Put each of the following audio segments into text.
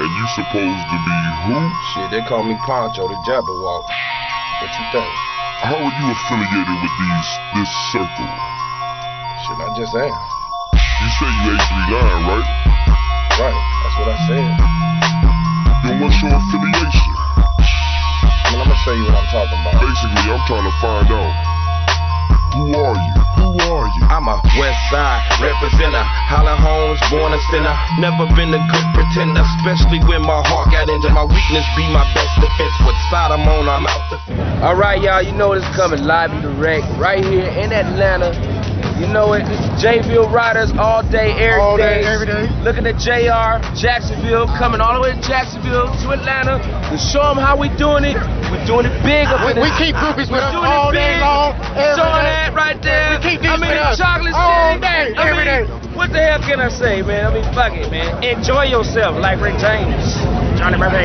And you supposed to be who? Shit, they call me Poncho, the Jabberwock. What you think? How are you affiliated with this circle? Shit, I just am. You say you actually lying, right? Right, that's what I said. Then what's your affiliation? I mean, I'm gonna show you what I'm talking about. Basically, I'm trying to find out, who are you? Who are you? I'm a West Side representative, Holland Holmes, born a sinner. Never been a good pretender, especially when my heart got injured. My weakness be my best defense. What side I'm on, I'm out. Alright, y'all, you know it's coming live and direct right here in Atlanta. You know it, this is J-Ville Riders all day, every day. Looking at JR, Jacksonville, coming all the way to Jacksonville, to Atlanta, to show them how we doing it. We're doing it big up in We keep groupies with us all day long, showing that right there. We keep these with us chocolate all city. day, every day. What the hell can I say, man? I mean, fuck it, man. Enjoy yourself like Rick James. Johnny Murphy.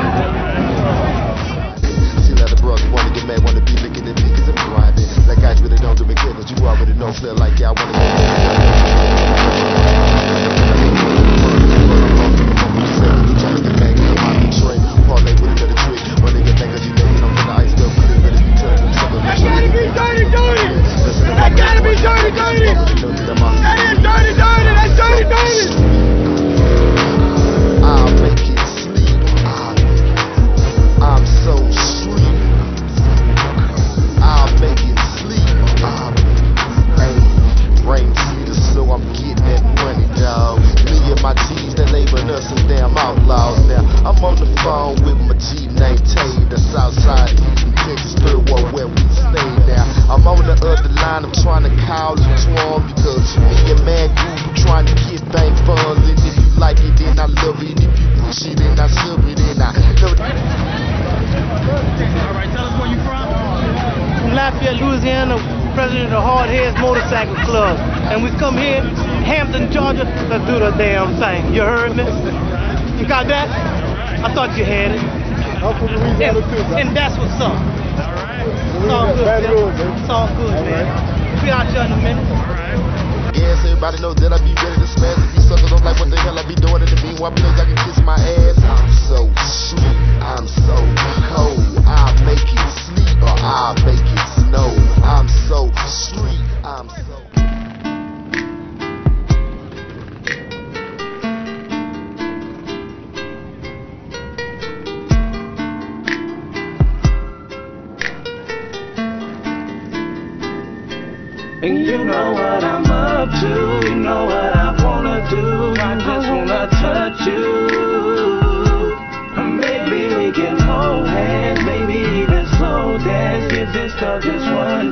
See that the bros wanna get mad, wanna be licking at me cause I'm grinding. Like guys really don't do me good, but you already know, feel like y'all wanna get Louisiana, president of the Hard Heads Motorcycle Club. And we come here, Hampton, Georgia, let's do the damn thing. You heard me? You got that? I thought you had it. And that's what's up. It's all good, man. It's all good, man. Be out here in a minute. Yes, everybody knows that I be ready to smash. If you suckers don't like what the hell I be doing in the meanwhile, because I can kiss my ass. I'm so sweet, I'm so cold. I'll make it sleep or I'll make it snow. I'm so sweet, I'm so. And you know what I'm up to, you know what I wanna do, I just wanna touch you. Maybe we can hold hands, maybe even slow dance, give this stuff just one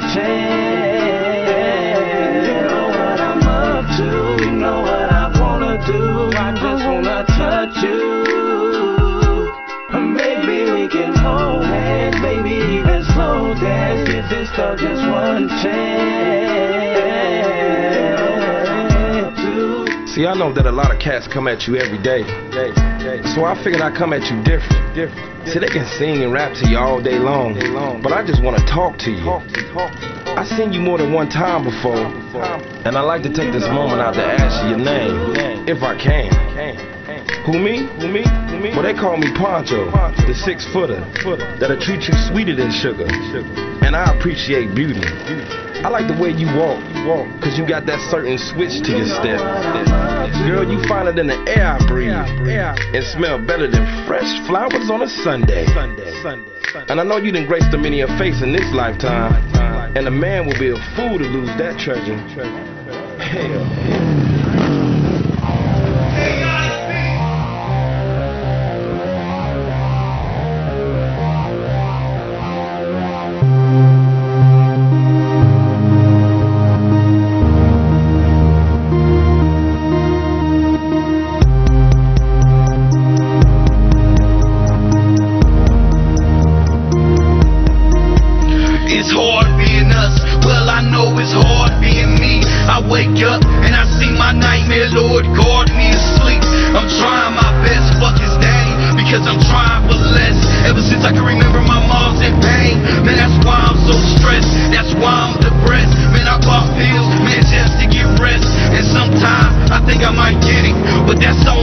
chance. You know what I'm up to, you know what I wanna do, I just wanna touch you. Maybe we can hold hands, maybe even slow dance, give this stuff just one chance. See, I know that a lot of cats come at you every day. So I figured I'd come at you different. See, they can sing and rap to you all day long, but I just want to talk to you. I've seen you more than one time before, and I like to take this moment out to ask you your name, if I can. Who, me? Well, they call me Poncho, the 6-footer, that'll treat you sweeter than sugar, and I appreciate beauty. I like the way you walk, cause you got that certain switch to your step. Girl, you finer than the air I breathe, and smell better than fresh flowers on a Sunday. And I know you done graced a many a face in this lifetime, and a man will be a fool to lose that treasure. Hell. It's hard being us, well I know it's hard being me. I wake up and I see my nightmare, Lord guard me asleep. I'm trying my best, fuck his daddy, because I'm trying for less. Ever since I can remember my mom's in pain, man that's why I'm so stressed, that's why I'm depressed. Man I pop pills, man just to get rest, and sometimes I think I might get it, but that's all